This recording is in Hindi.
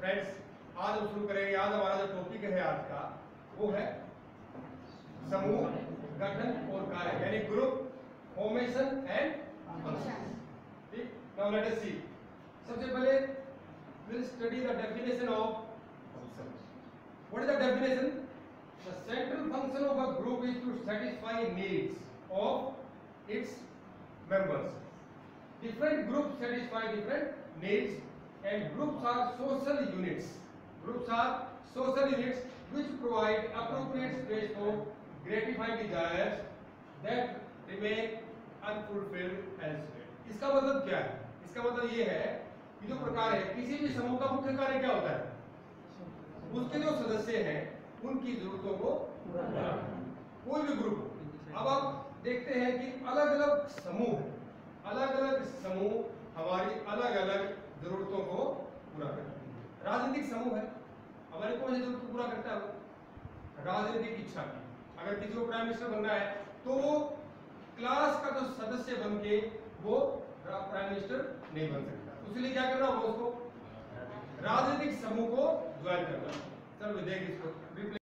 फ्रेंड्स, आज हम शुरू करेंगे। आज हमारा जो टॉपिक है आज का वो है समूह गठन और कार्य, यानी ग्रुप फॉर्मेशन एंड फंक्शन। ठीक, नाउ लेट अस सी। सबसे पहले we'll study the definition of function. What is the definition? The central function of a group is to satisfy needs of its members. Different groups satisfy different needs, and groups are social units. Groups are social units which provide appropriate space for gratifying desires that remain unfulfilled elsewhere. इसका मतलब क्या है? इसका मतलब ये है कि जो प्रकार है, किसी भी समूह का मुख्य कार्य क्या होता है? उसके जो सदस्य हैं उनकी जरूरतों को पूरा करना। कोई भी ग्रुप। अब आप देखते हैं कि अलग अलग समूह हमारी अलग अलग जरूरतों को पूरा करते हैं। राजनीतिक समूह है, हमारी कौन सी जरूरत को पूरा करता है? राजनीतिक इच्छा की। अगर किसी को प्राइम मिनिस्टर बनना है तो वो क्लास का जो सदस्य बन के वो प्राइम मिनिस्टर नहीं बन सकता, उसके लिए क्या करना होगा? उसको राजनीतिक समूह को ज्वाइन करना। चलो देख इसको।